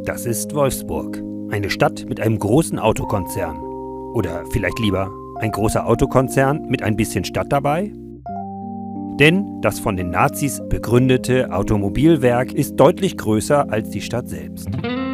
Das ist Wolfsburg, eine Stadt mit einem großen Autokonzern. Oder vielleicht lieber ein großer Autokonzern mit ein bisschen Stadt dabei? Denn das von den Nazis begründete Automobilwerk ist deutlich größer als die Stadt selbst.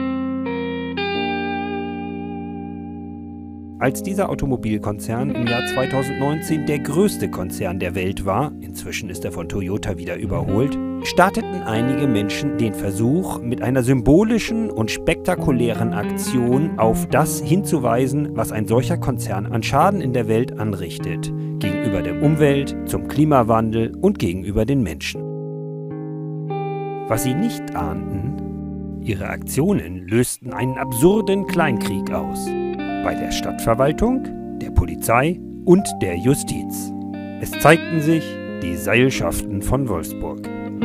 Als dieser Automobilkonzern im Jahr 2019 der größte Konzern der Welt war, inzwischen ist er von Toyota wieder überholt, starteten einige Menschen den Versuch, mit einer symbolischen und spektakulären Aktion auf das hinzuweisen, was ein solcher Konzern an Schaden in der Welt anrichtet, gegenüber der Umwelt, zum Klimawandel und gegenüber den Menschen. Was sie nicht ahnten, ihre Aktionen lösten einen absurden Kleinkrieg aus. Bei der Stadtverwaltung, der Polizei und der Justiz. Es zeigten sich die Seilschaften von Wolfsburg.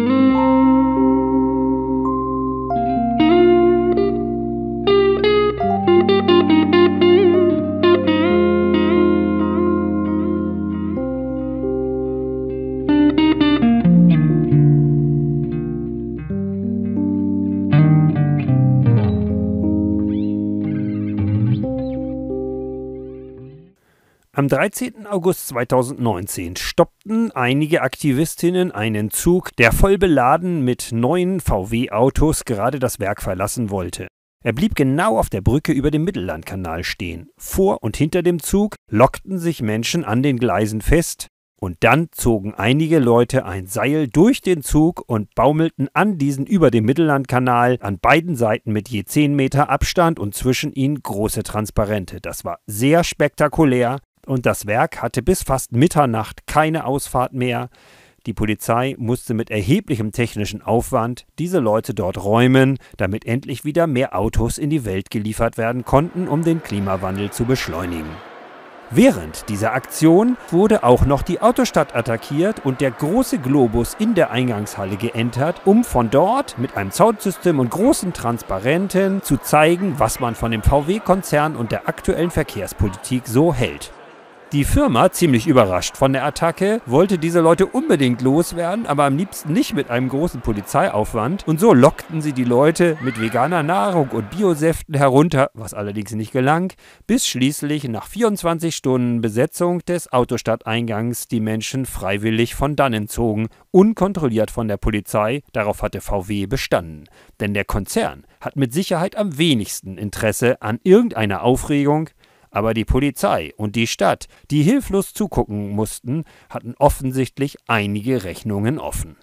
Am 13. August 2019 stoppten einige Aktivistinnen einen Zug, der voll beladen mit neuen VW-Autos gerade das Werk verlassen wollte. Er blieb genau auf der Brücke über dem Mittellandkanal stehen. Vor und hinter dem Zug lockten sich Menschen an den Gleisen fest und dann zogen einige Leute ein Seil durch den Zug und baumelten an diesen über dem Mittellandkanal an beiden Seiten mit je 10 Meter Abstand und zwischen ihnen große Transparente. Das war sehr spektakulär. Und das Werk hatte bis fast Mitternacht keine Ausfahrt mehr. Die Polizei musste mit erheblichem technischen Aufwand diese Leute dort räumen, damit endlich wieder mehr Autos in die Welt geliefert werden konnten, um den Klimawandel zu beschleunigen. Während dieser Aktion wurde auch noch die Autostadt attackiert und der große Globus in der Eingangshalle geentert, um von dort mit einem Soundsystem und großen Transparenten zu zeigen, was man von dem VW-Konzern und der aktuellen Verkehrspolitik so hält. Die Firma, ziemlich überrascht von der Attacke, wollte diese Leute unbedingt loswerden, aber am liebsten nicht mit einem großen Polizeiaufwand. Und so lockten sie die Leute mit veganer Nahrung und Biosäften herunter, was allerdings nicht gelang, bis schließlich nach 24 Stunden Besetzung des Autostadteingangs die Menschen freiwillig von dannen zogen, unkontrolliert von der Polizei. Darauf hatte VW bestanden. Denn der Konzern hat mit Sicherheit am wenigsten Interesse an irgendeiner Aufregung. Aber die Polizei und die Stadt, die hilflos zugucken mussten, hatten offensichtlich einige Rechnungen offen.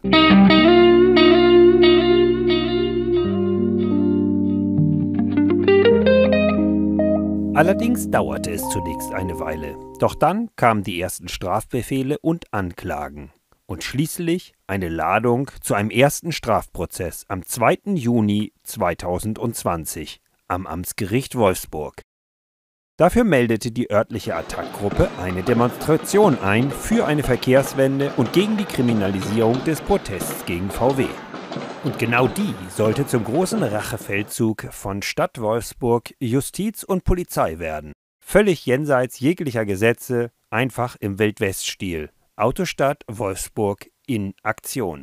Allerdings dauerte es zunächst eine Weile. Doch dann kamen die ersten Strafbefehle und Anklagen. Und schließlich eine Ladung zu einem ersten Strafprozess am 2. Juni 2020 am Amtsgericht Wolfsburg. Dafür meldete die örtliche Attac-Gruppe eine Demonstration ein für eine Verkehrswende und gegen die Kriminalisierung des Protests gegen VW. Und genau die sollte zum großen Rachefeldzug von Stadt Wolfsburg, Justiz und Polizei werden. Völlig jenseits jeglicher Gesetze, einfach im Wildwest-Stil. Autostadt Wolfsburg in Aktion.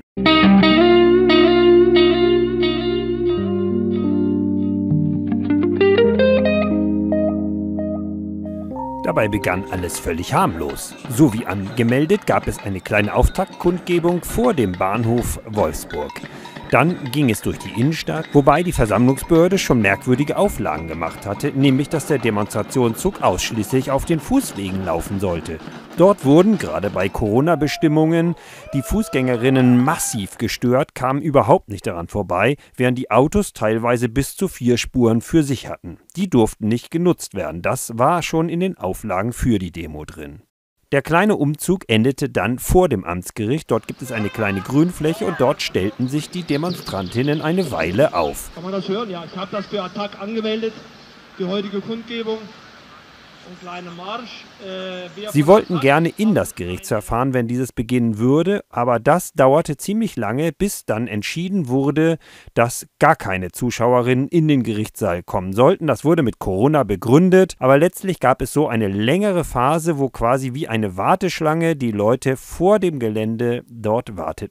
Dabei begann alles völlig harmlos. So wie angemeldet gab es eine kleine Auftaktkundgebung vor dem Bahnhof Wolfsburg. Dann ging es durch die Innenstadt, wobei die Versammlungsbehörde schon merkwürdige Auflagen gemacht hatte, nämlich dass der Demonstrationszug ausschließlich auf den Fußwegen laufen sollte. Dort wurden, gerade bei Corona-Bestimmungen, die Fußgängerinnen massiv gestört, kamen überhaupt nicht daran vorbei, während die Autos teilweise bis zu 4 Spuren für sich hatten. Die durften nicht genutzt werden, das war schon in den Auflagen für die Demo drin. Der kleine Umzug endete dann vor dem Amtsgericht. Dort gibt es eine kleine Grünfläche und dort stellten sich die Demonstrantinnen eine Weile auf. Kann man das hören? Ja, ich habe das für Attac angemeldet, die heutige Kundgebung. Ein kleiner Marsch. Sie wollten gerne in das Gerichtsverfahren, wenn dieses beginnen würde, aber das dauerte ziemlich lange, bis dann entschieden wurde, dass gar keine Zuschauerinnen in den Gerichtssaal kommen sollten. Das wurde mit Corona begründet, aber letztlich gab es so eine längere Phase, wo quasi wie eine Warteschlange die Leute vor dem Gelände dort warteten.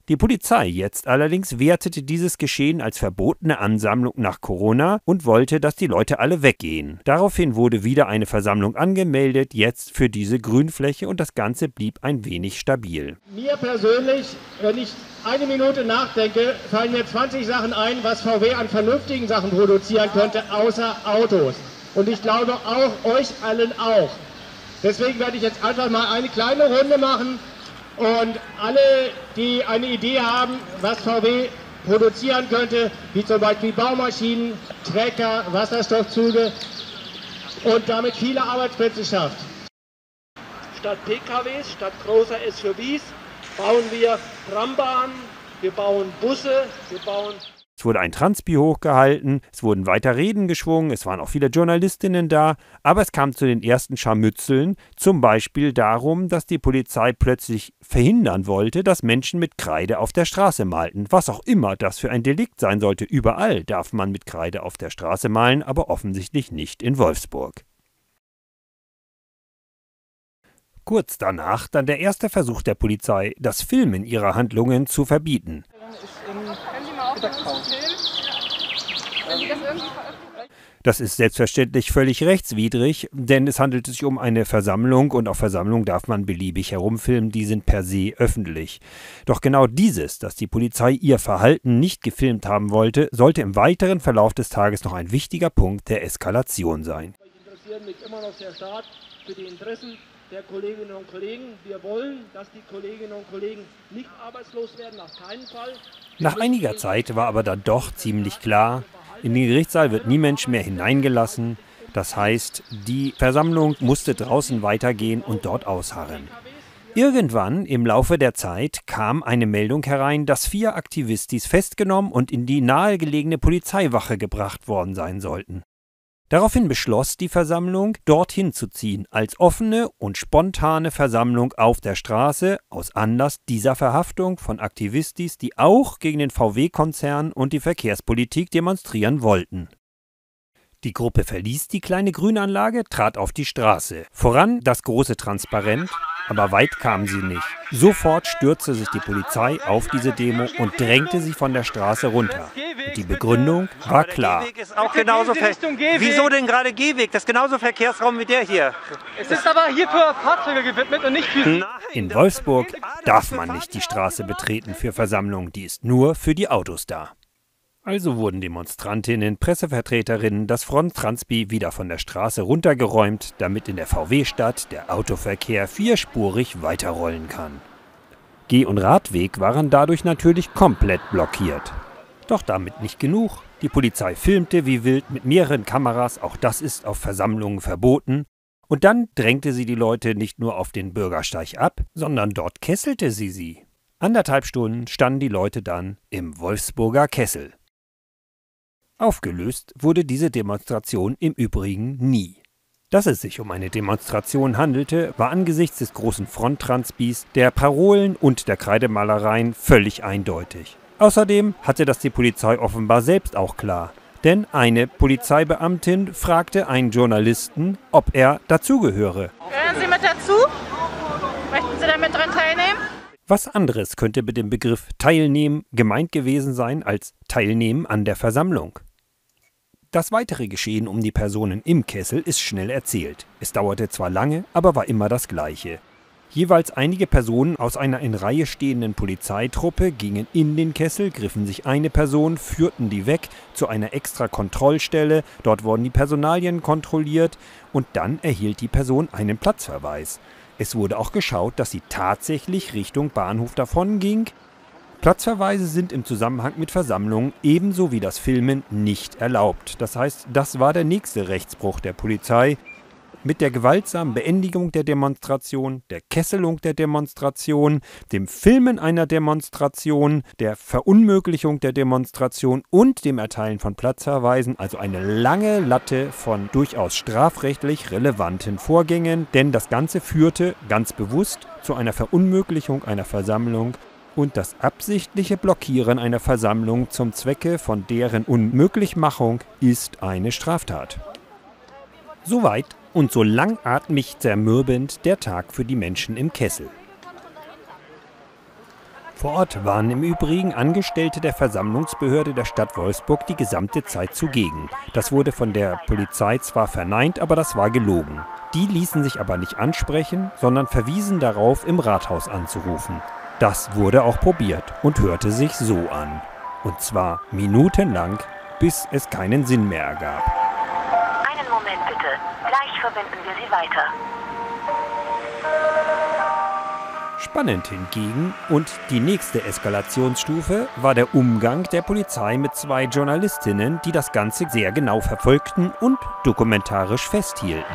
Die Polizei jetzt allerdings wertete dieses Geschehen als verbotene Ansammlung nach Corona und wollte, dass die Leute alle weggehen. Daraufhin wurde wieder eine Versammlung angemeldet, jetzt für diese Grünfläche, und das Ganze blieb ein wenig stabil. Mir persönlich, wenn ich eine Minute nachdenke, fallen mir 20 Sachen ein, was VW an vernünftigen Sachen produzieren könnte, außer Autos. Und ich glaube auch, euch allen auch. Deswegen werde ich jetzt einfach mal eine kleine Runde machen. Und alle, die eine Idee haben, was VW produzieren könnte, wie zum Beispiel Baumaschinen, Trecker, Wasserstoffzüge und damit viele Arbeitsplätze schafft. Statt PKWs, statt großer SUVs bauen wir Trambahnen, wir bauen Busse, wir bauen... Es wurde ein Transpi hochgehalten, es wurden weiter Reden geschwungen, es waren auch viele Journalistinnen da, aber es kam zu den ersten Scharmützeln, zum Beispiel darum, dass die Polizei plötzlich verhindern wollte, dass Menschen mit Kreide auf der Straße malten, was auch immer das für ein Delikt sein sollte. Überall darf man mit Kreide auf der Straße malen, aber offensichtlich nicht in Wolfsburg. Kurz danach dann der erste Versuch der Polizei, das Filmen ihrer Handlungen zu verbieten. Das ist selbstverständlich völlig rechtswidrig, denn es handelt sich um eine Versammlung und auf Versammlung darf man beliebig herumfilmen, die sind per se öffentlich. Doch genau dieses, dass die Polizei ihr Verhalten nicht gefilmt haben wollte, sollte im weiteren Verlauf des Tages noch ein wichtiger Punkt der Eskalation sein. Ich interessiere mich immer noch sehr stark für die Interessen der Kolleginnen und Kollegen. Wir wollen, dass die Kolleginnen und Kollegen nicht arbeitslos werden, auf keinen Fall. Nach einiger Zeit war aber dann doch ziemlich klar, in den Gerichtssaal wird nie Mensch mehr hineingelassen. Das heißt, die Versammlung musste draußen weitergehen und dort ausharren. Irgendwann im Laufe der Zeit kam eine Meldung herein, dass 4 Aktivistis festgenommen und in die nahegelegene Polizeiwache gebracht worden sein sollten. Daraufhin beschloss die Versammlung, dorthin zu ziehen, als offene und spontane Versammlung auf der Straße, aus Anlass dieser Verhaftung von Aktivistis, die auch gegen den VW-Konzern und die Verkehrspolitik demonstrieren wollten. Die Gruppe verließ die kleine Grünanlage, trat auf die Straße. Voran das große Transparent, aber weit kamen sie nicht. Sofort stürzte sich die Polizei auf diese Demo und drängte sie von der Straße runter. Und die Begründung war klar. Ist auch genauso Wieso denn gerade Gehweg? Das ist genauso Verkehrsraum wie der hier. Es ist aber hier für Fahrzeuge gewidmet und nicht für... In Wolfsburg darf man nicht die Straße betreten für Versammlungen, die ist nur für die Autos da. Also wurden Demonstrantinnen, Pressevertreterinnen, das Front-Transpi wieder von der Straße runtergeräumt, damit in der VW-Stadt der Autoverkehr vierspurig weiterrollen kann. Geh- und Radweg waren dadurch natürlich komplett blockiert. Doch damit nicht genug. Die Polizei filmte wie wild mit mehreren Kameras, auch das ist auf Versammlungen verboten. Und dann drängte sie die Leute nicht nur auf den Bürgersteig ab, sondern dort kesselte sie. 1,5 Stunden standen die Leute dann im Wolfsburger Kessel. Aufgelöst wurde diese Demonstration im Übrigen nie. Dass es sich um eine Demonstration handelte, war angesichts des großen Front-Transpis, der Parolen und der Kreidemalereien völlig eindeutig. Außerdem hatte das die Polizei offenbar selbst auch klar, denn eine Polizeibeamtin fragte einen Journalisten, ob er dazugehöre. Gehören Sie mit dazu? Möchten Sie damit dran teilnehmen? Was anderes könnte mit dem Begriff Teilnehmen gemeint gewesen sein als Teilnehmen an der Versammlung? Das weitere Geschehen um die Personen im Kessel ist schnell erzählt. Es dauerte zwar lange, aber war immer das Gleiche. Jeweils einige Personen aus einer in Reihe stehenden Polizeitruppe gingen in den Kessel, griffen sich eine Person, führten die weg zu einer extra Kontrollstelle, dort wurden die Personalien kontrolliert und dann erhielt die Person einen Platzverweis. Es wurde auch geschaut, dass sie tatsächlich Richtung Bahnhof davonging. Platzverweise sind im Zusammenhang mit Versammlungen ebenso wie das Filmen nicht erlaubt. Das heißt, das war der nächste Rechtsbruch der Polizei. Mit der gewaltsamen Beendigung der Demonstration, der Kesselung der Demonstration, dem Filmen einer Demonstration, der Verunmöglichung der Demonstration und dem Erteilen von Platzverweisen, also eine lange Latte von durchaus strafrechtlich relevanten Vorgängen, denn das Ganze führte ganz bewusst zu einer Verunmöglichung einer Versammlung und das absichtliche Blockieren einer Versammlung zum Zwecke von deren Unmöglichmachung ist eine Straftat. Soweit und so langatmig zermürbend der Tag für die Menschen im Kessel. Vor Ort waren im Übrigen Angestellte der Versammlungsbehörde der Stadt Wolfsburg die gesamte Zeit zugegen. Das wurde von der Polizei zwar verneint, aber das war gelogen. Die ließen sich aber nicht ansprechen, sondern verwiesen darauf, im Rathaus anzurufen. Das wurde auch probiert und hörte sich so an. Und zwar minutenlang, bis es keinen Sinn mehr ergab. Einen Moment bitte, gleich verbinden wir Sie weiter. Spannend hingegen und die nächste Eskalationsstufe war der Umgang der Polizei mit 2 Journalistinnen, die das Ganze sehr genau verfolgten und dokumentarisch festhielten.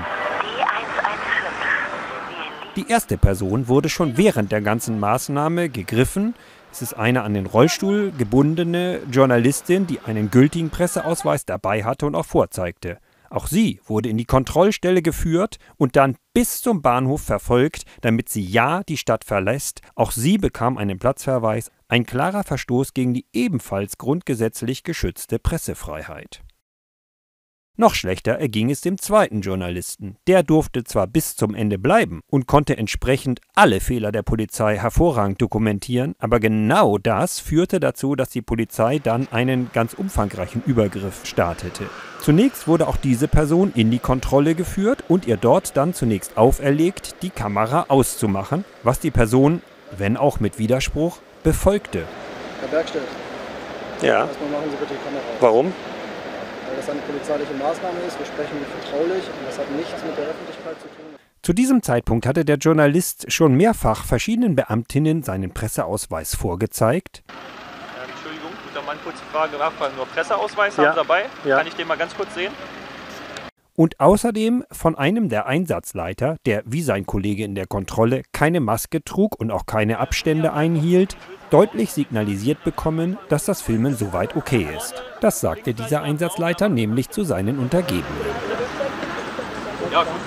Die erste Person wurde schon während der ganzen Maßnahme gegriffen. Es ist eine an den Rollstuhl gebundene Journalistin, die einen gültigen Presseausweis dabei hatte und auch vorzeigte. Auch sie wurde in die Kontrollstelle geführt und dann bis zum Bahnhof verfolgt, damit sie ja die Stadt verlässt. Auch sie bekam einen Platzverweis, ein klarer Verstoß gegen die ebenfalls grundgesetzlich geschützte Pressefreiheit. Noch schlechter erging es dem zweiten Journalisten. Der durfte zwar bis zum Ende bleiben und konnte entsprechend alle Fehler der Polizei hervorragend dokumentieren, aber genau das führte dazu, dass die Polizei dann einen ganz umfangreichen Übergriff startete. Zunächst wurde auch diese Person in die Kontrolle geführt und ihr dort dann zunächst auferlegt, die Kamera auszumachen, was die Person, wenn auch mit Widerspruch, befolgte. Herr Bergstedt, Ja. erstmal machen Sie bitte die Kamera aus. Warum? Weil das eine polizeiliche Maßnahme ist, wir sprechen vertraulich und das hat nichts mit der Öffentlichkeit zu tun. Zu diesem Zeitpunkt hatte der Journalist schon mehrfach verschiedenen Beamtinnen seinen Presseausweis vorgezeigt. Entschuldigung, guter Mann, kurze Frage, Nachfrage, nur Presseausweis haben Sie dabei? Ja. Kann ich den mal ganz kurz sehen? Und außerdem von einem der Einsatzleiter, der wie sein Kollege in der Kontrolle keine Maske trug und auch keine Abstände einhielt, deutlich signalisiert bekommen, dass das Filmen soweit okay ist. Das sagte dieser Einsatzleiter nämlich zu seinen Untergebenen. Ja, gut.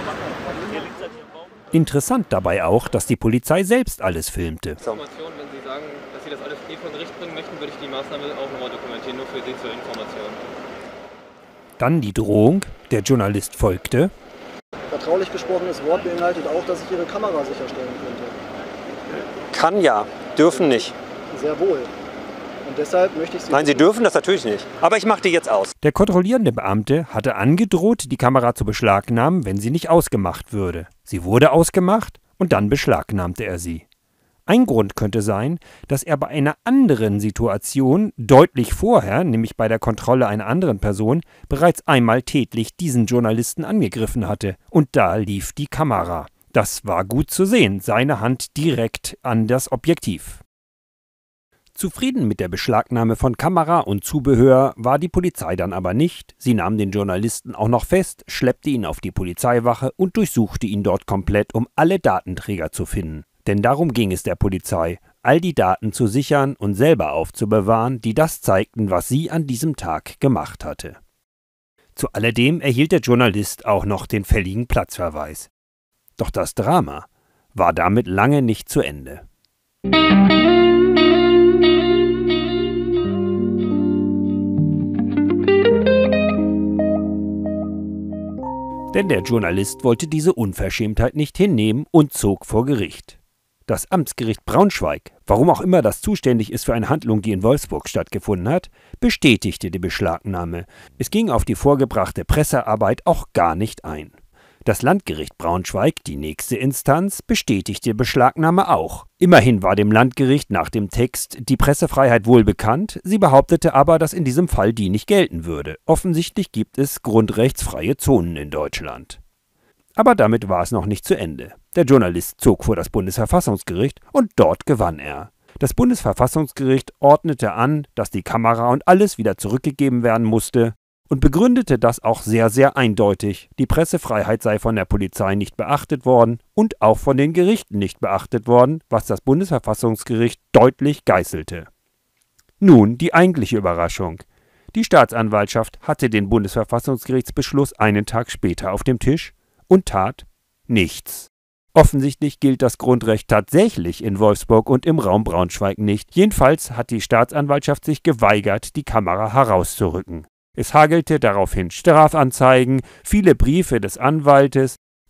Interessant dabei auch, dass die Polizei selbst alles filmte. Information, wenn Sie sagen, dass Sie das alles vor Gericht bringen möchten, würde ich die Maßnahme auch nochmal dokumentieren, nur für Sie zur Information. Dann die Drohung, der Journalist folgte. Vertraulich gesprochenes Wort beinhaltet auch, dass ich Ihre Kamera sicherstellen könnte. Kann ja, dürfen nicht. Sehr wohl. Und deshalb möchte ich Sie... Nein, Sie dürfen das natürlich nicht. Aber ich mache die jetzt aus. Der kontrollierende Beamte hatte angedroht, die Kamera zu beschlagnahmen, wenn sie nicht ausgemacht würde. Sie wurde ausgemacht und dann beschlagnahmte er sie. Ein Grund könnte sein, dass er bei einer anderen Situation deutlich vorher, nämlich bei der Kontrolle einer anderen Person, bereits einmal tätlich diesen Journalisten angegriffen hatte. Und da lief die Kamera. Das war gut zu sehen, seine Hand direkt an das Objektiv. Zufrieden mit der Beschlagnahme von Kamera und Zubehör war die Polizei dann aber nicht. Sie nahm den Journalisten auch noch fest, schleppte ihn auf die Polizeiwache und durchsuchte ihn dort komplett, um alle Datenträger zu finden. Denn darum ging es der Polizei, all die Daten zu sichern und selber aufzubewahren, die das zeigten, was sie an diesem Tag gemacht hatte. Zu alledem erhielt der Journalist auch noch den fälligen Platzverweis. Doch das Drama war damit lange nicht zu Ende. Denn der Journalist wollte diese Unverschämtheit nicht hinnehmen und zog vor Gericht. Das Amtsgericht Braunschweig, warum auch immer das zuständig ist für eine Handlung, die in Wolfsburg stattgefunden hat, bestätigte die Beschlagnahme. Es ging auf die vorgebrachte Pressearbeit auch gar nicht ein. Das Landgericht Braunschweig, die nächste Instanz, bestätigte die Beschlagnahme auch. Immerhin war dem Landgericht nach dem Text die Pressefreiheit wohl bekannt, sie behauptete aber, dass in diesem Fall die nicht gelten würde. Offensichtlich gibt es grundrechtsfreie Zonen in Deutschland. Aber damit war es noch nicht zu Ende. Der Journalist zog vor das Bundesverfassungsgericht und dort gewann er. Das Bundesverfassungsgericht ordnete an, dass die Kamera und alles wieder zurückgegeben werden musste und begründete das auch sehr, sehr eindeutig. Die Pressefreiheit sei von der Polizei nicht beachtet worden und auch von den Gerichten nicht beachtet worden, was das Bundesverfassungsgericht deutlich geißelte. Nun die eigentliche Überraschung. Die Staatsanwaltschaft hatte den Bundesverfassungsgerichtsbeschluss einen Tag später auf dem Tisch und tat nichts. Offensichtlich gilt das Grundrecht tatsächlich in Wolfsburg und im Raum Braunschweig nicht. Jedenfalls hat die Staatsanwaltschaft sich geweigert, die Kamera herauszurücken. Es hagelte daraufhin Strafanzeigen, viele Briefe des Anwaltes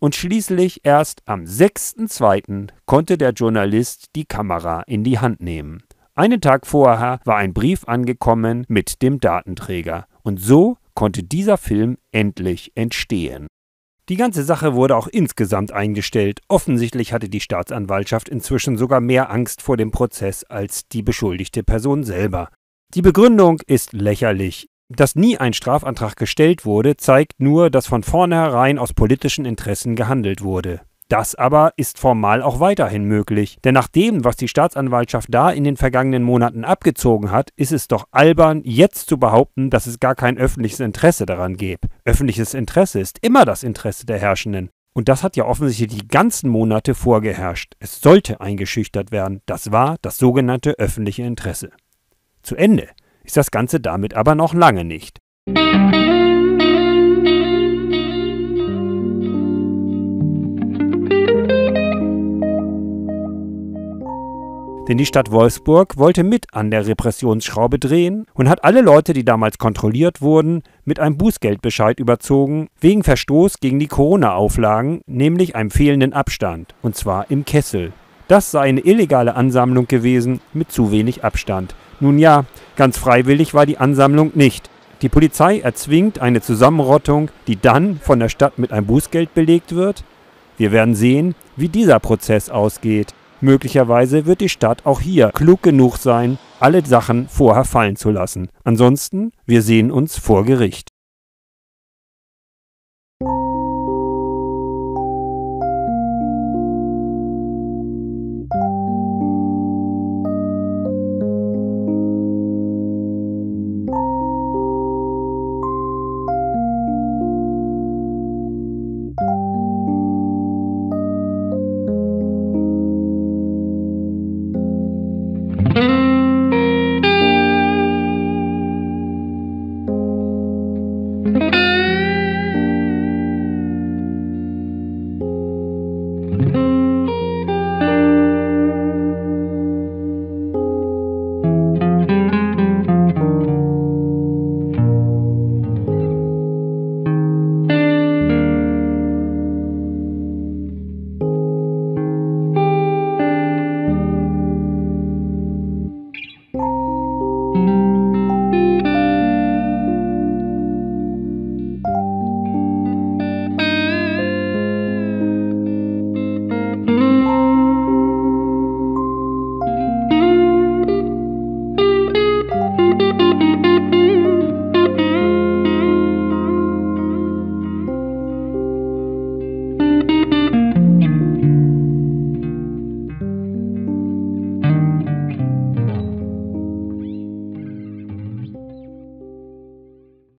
Und schließlich erst am 6.2. konnte der Journalist die Kamera in die Hand nehmen. Einen Tag vorher war ein Brief angekommen mit dem Datenträger. Und so konnte dieser Film endlich entstehen. Die ganze Sache wurde auch insgesamt eingestellt. Offensichtlich hatte die Staatsanwaltschaft inzwischen sogar mehr Angst vor dem Prozess als die beschuldigte Person selber. Die Begründung ist lächerlich. Dass nie ein Strafantrag gestellt wurde, zeigt nur, dass von vornherein aus politischen Interessen gehandelt wurde. Das aber ist formal auch weiterhin möglich, denn nach dem, was die Staatsanwaltschaft da in den vergangenen Monaten abgezogen hat, ist es doch albern, jetzt zu behaupten, dass es gar kein öffentliches Interesse daran gäbe. Öffentliches Interesse ist immer das Interesse der Herrschenden. Und das hat ja offensichtlich die ganzen Monate vorgeherrscht. Es sollte eingeschüchtert werden. Das war das sogenannte öffentliche Interesse. Zu Ende ist das Ganze damit aber noch lange nicht. Denn die Stadt Wolfsburg wollte mit an der Repressionsschraube drehen und hat alle Leute, die damals kontrolliert wurden, mit einem Bußgeldbescheid überzogen, wegen Verstoß gegen die Corona-Auflagen, nämlich einem fehlenden Abstand, und zwar im Kessel. Das sei eine illegale Ansammlung gewesen mit zu wenig Abstand. Nun ja, ganz freiwillig war die Ansammlung nicht. Die Polizei erzwingt eine Zusammenrottung, die dann von der Stadt mit einem Bußgeld belegt wird. Wir werden sehen, wie dieser Prozess ausgeht. Möglicherweise wird die Stadt auch hier klug genug sein, alle Sachen vorher fallen zu lassen. Ansonsten, wir sehen uns vor Gericht.